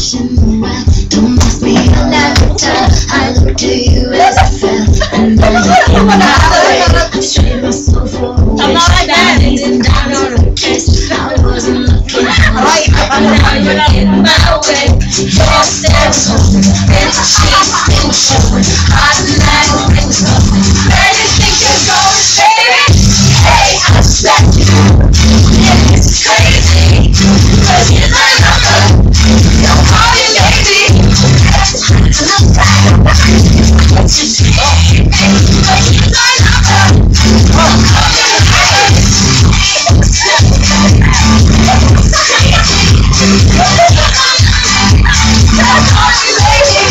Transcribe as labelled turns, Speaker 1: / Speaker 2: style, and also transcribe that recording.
Speaker 1: emotional. Don't must be a laughter. I looked at you as I fell, and then you came my way. I strayed my soul for a wish, and down on a kiss. I wasn't looking for this, but now you're in my way. Your steps holding, and she's still showing. Hot night, it was coming. Where do you think you're going, baby? Hey, I suspect you. Yeah, this is crazy. But here's my number. Don't call me baby. I'm back. What you say? But here's my number. Don't call me baby. Don't call me baby.